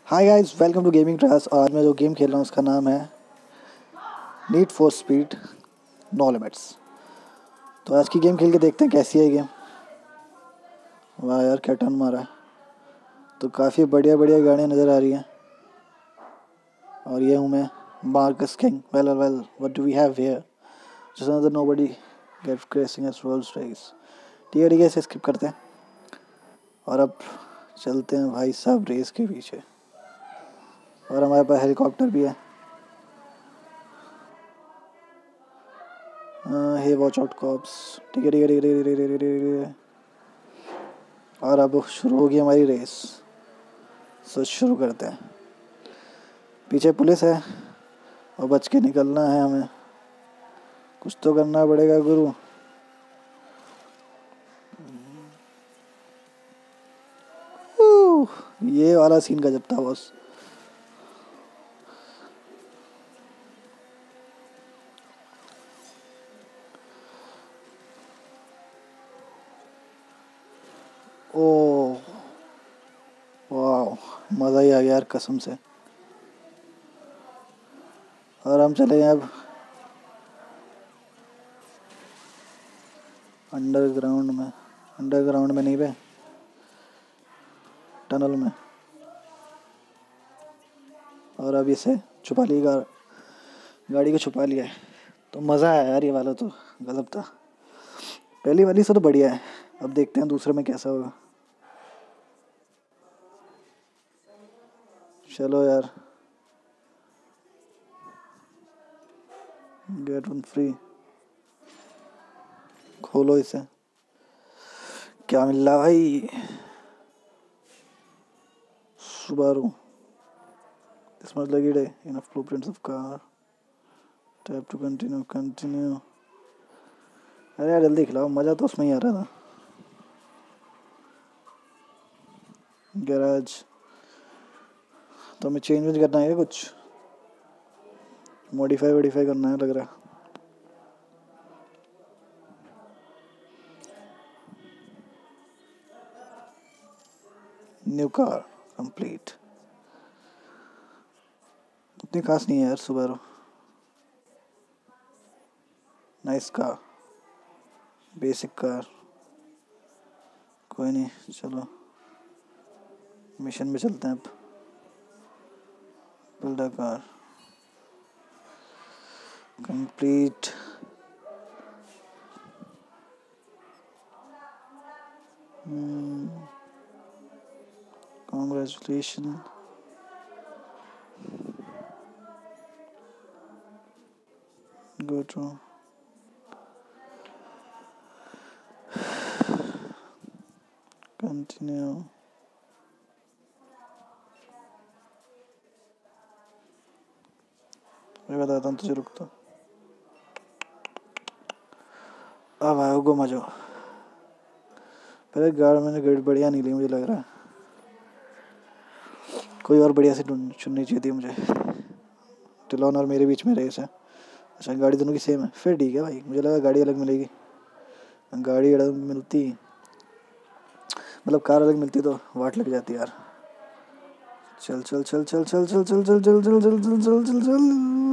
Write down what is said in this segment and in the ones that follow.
Hi guys, welcome to gaming class. और आज मैं जो गेम खेल रहा हूँ उसका नाम है Need for Speed No Limits. तो आज की गेम खेल के देखते हैं कैसी है गेम। वाह यार, क्या टर्न मारा है। तो काफ़ी बढ़िया बढ़िया गाड़ियाँ नज़र आ रही हैं। और ये हूँ मैं, Marcus King. Well well, what do we have here? Just another nobody get crashing us rolls race. ठीक है, इसे स्किप करते हैं और अब चलते हैं भाई साहब रेस के पीछे। और हमारे पास हेलीकॉप्टर भी है। Hey watch out cops. ठीक है। और अब शुरू होगी हमारी रेस। सो शुरू करते हैं। पीछे पुलिस है और बच के निकलना है हमें। कुछ तो करना पड़ेगा गुरु। ये वाला सीन गजब था बॉस। ओह वाह, मज़ा ही आ गया यार कसम से। और हम चले गए अब अंडरग्राउंड में नहीं बे, टनल में। और अब इसे छुपा ली, गाड़ी को छुपा लिया है। तो मज़ा आया यार, ये वाला तो गजब था। पहली वाली से तो बढ़िया है। अब देखते हैं दूसरे में कैसा होगा। चलो यार, गेट वन फ्री। खोलो इसे। क्या मिल रहा भाई? Subaru. This must lucky day enough blueprints of car. Tap to continue. अरे यार जल्दी खिलाओ, मज़ा तो उसमें ही आ रहा था। गैराज। तो हमें चेंज करना है कुछ, मॉडिफाई करना है लग रहा है। New car complete. इतनी खास नहीं है यार Subaru. Nice car, basic car. कोई नहीं, चलो मिशन में चलते हैं अब। Build a car complete. Congratulation. Go to continue. मैं बताता हूँ तुझे, रुक तो। अब आओ गो मजो। पहले मैंने गाड़ी बढ़िया नहीं ली, मुझे लग रहा है कोई और बढ़िया से चुननी चाहिए थी मुझे। टिलोन और मेरे बीच में रेस है। अच्छा, गाड़ी दोनों की सेम है, फिर ठीक है भाई। मुझे लगा गाड़ी अलग मिलेगी। गाड़ी अलग मिलती, मतलब कार अलग मिलती तो वाट लग जाती यार। चल चल चल चल चल चल चल चल चल चल चल चल चल चल चल।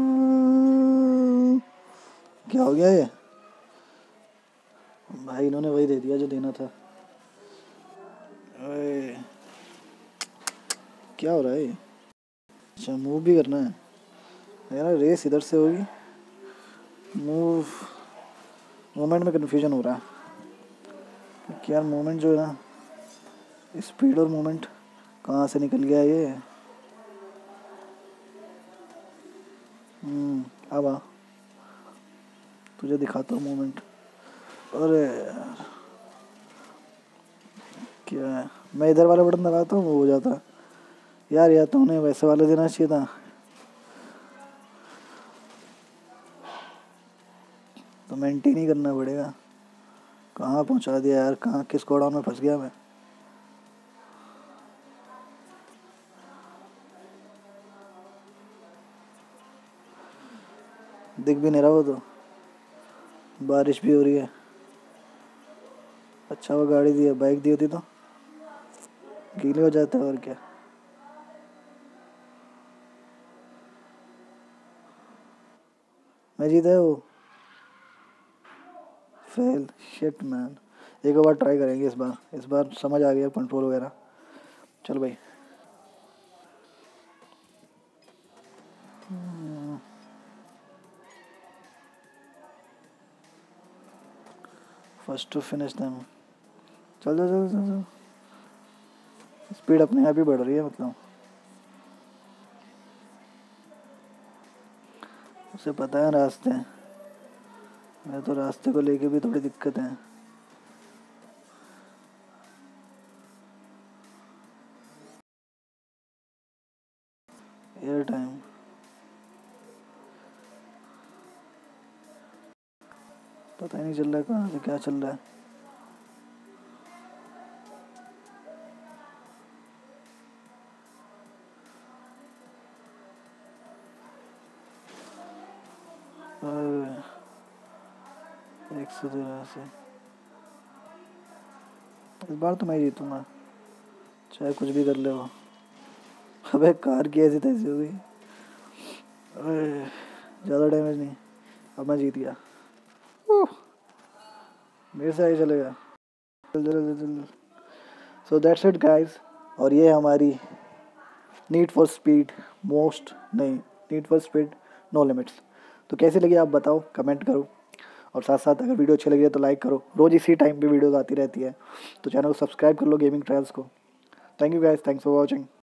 क्या हो गया ये भाई? इन्होंने वही दे दिया जो देना था। अरे क्या हो रहा है ये? अच्छा, मूव भी करना है यार। रेस इधर से होगी। मूव, मोमेंट में कन्फ्यूजन हो रहा है कि यार मोमेंट जो है ना, स्पीड और मोमेंट कहाँ से निकल गया ये। अब आ, तुझे दिखाता हूँ मोमेंट। अरे यार, क्या है? मैं इधर वाला बटन दबाता हूँ वो हो जाता यार। या तो उन्हें वैसे वाला देना चाहिए था। तो मेंटेन ही करना पड़ेगा। कहाँ पहुँचा दिया यार, कहाँ किस गोडाउन में फंस गया मैं। दिख भी नहीं रहा वो तो, बारिश भी हो रही है। अच्छा वो गाड़ी दी है, बाइक दी होती तो गीले हो जाता है और क्या। मैं जीता है वो। Fail, shit man. एक बार ट्राई करेंगे इस बार समझ आ गया कंट्रोल वगैरह। चल भाई। First to finish them. चल चल चल चल चल। स्पीड अपने आप ही बढ़ रही है मतलब। उसे पता है रास्ते। मैं तो रास्ते को लेके भी थोड़ी दिक्कत है। Air time. पता ही नहीं चल रहा है कहाँ से क्या चल रहा है। एक से से इस बार तो मैं जीतूंगा, चाहे कुछ भी कर ले वो। अबे कार की ऐसी तैसी हो गई। ज़्यादा डैमेज नहीं। अब मैं जीत गया। मेरे से आगे चलेगा। चल चल चल। So that's it guys. और ये हमारी नीड फॉर स्पीड मोस्ट नहीं Need for Speed No Limits. तो कैसी लगी आप बताओ, कमेंट करो। और साथ साथ अगर वीडियो अच्छी लगी है तो लाइक करो। रोज़ इसी टाइम पे वीडियोस आती रहती है, तो चैनल को सब्सक्राइब कर लो गेमिंग ट्रायल्स को। Thank you guys, thanks for watching.